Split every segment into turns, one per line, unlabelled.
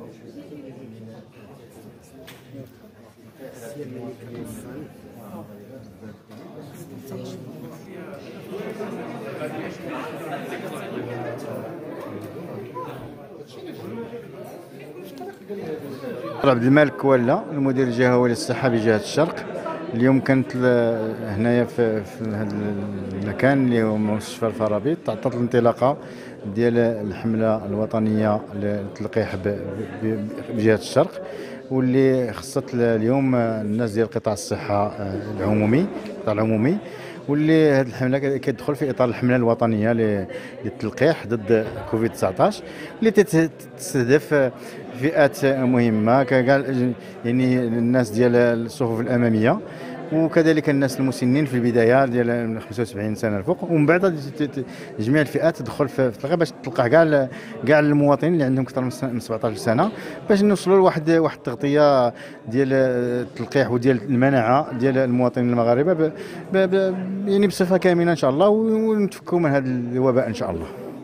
عبد الملك كوالا، المدير الجهوي للصحة بجهة الشرق. اليوم كانت هنايا في هذا المكان اللي هو مستشفى الفرابيط، تعطت الانطلاقة ديال الحملة الوطنية للتلقيح بجهة الشرق، واللي خصت اليوم الناس ديال قطاع الصحة العمومي، القطاع العمومي، واللي هذه الحمله كتدخل في اطار الحمله الوطنيه للتلقيح ضد كوفيد 19 اللي تستهدف فئات مهمه يعني الناس ديال الصفوف الاماميه، وكذلك الناس المسنين في البدايه ديال من 75 سنه الفوق، ومن بعد جميع الفئات تدخل في التلقيح باش تلقح كاع المواطنين اللي عندهم اكثر من 17 سنه، باش نوصلوا لواحد التغطيه ديال التلقيح وديال المناعه ديال المواطنين المغاربه يعني بصفه كامله ان شاء الله، ونتفكوا من هذا الوباء ان شاء الله.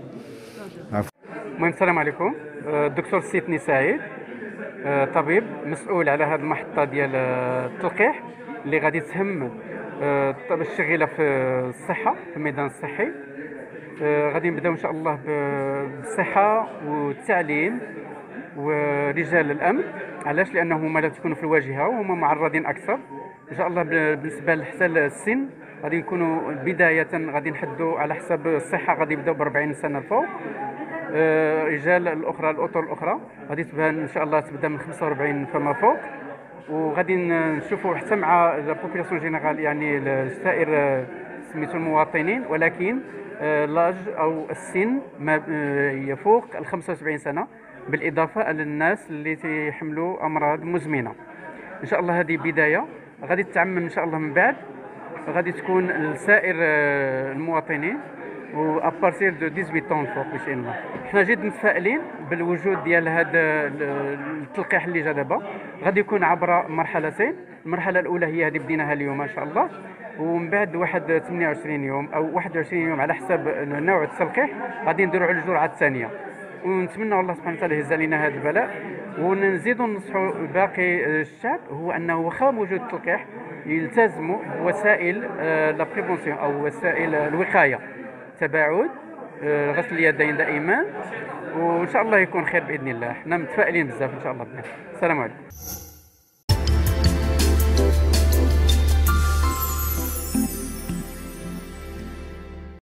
المهم السلام عليكم. الدكتور سيتني سعيد، طبيب مسؤول على هذه المحطه ديال التلقيح اللي غادي تهم الشغيله في الصحه، في الميدان الصحي. غادي نبداو ان شاء الله بالصحه والتعليم ورجال الامن. علاش؟ لانه هما لا تكونوا في الواجهه وهما معرضين اكثر ان شاء الله. بالنسبه حتى السن غادي نكونوا بدايه غادي نحدوا على حسب الصحه، غادي يبداو ب 40 سنه الفوق. رجال الاخرى، الاطر الاخرى غادي تبان ان شاء الله تبدا من 45 فما فوق، وغادي نشوفوا حتى مع البوبولاسيون جينيرال، يعني سائر سميتو المواطنين، ولكن لاج او السن ما يفوق ال 75 سنه، بالاضافه للناس اللي تيحملوا امراض مزمنه. ان شاء الله هذه بدايه، غادي تتعمم ان شاء الله من بعد، غادي تكون لسائر المواطنين وابارتير دو 18 طون فوق ان شاء الله. حنا جد متفائلين بالوجود ديال هذا التلقيح اللي جا دابا. غادي يكون عبر مرحلتين، المرحله الاولى هي هذه بديناها اليوم ان شاء الله، ومن بعد واحد 28 يوم او 21 يوم على حسب نوع التلقيح غادي نديروا على الجرعه الثانيه. ونتمنى الله سبحانه وتعالى يهز علينا هذا البلاء، ونزيدوا ننصحوا باقي الشعب هو انه واخا موجود التلقيح يلتزموا بوسائل لا بريفونسيون او وسائل الوقايه، تباعد، غسل اليدين دائما، وان شاء الله يكون خير باذن الله. حنا متفائلين بزاف ان شاء الله. السلام عليكم.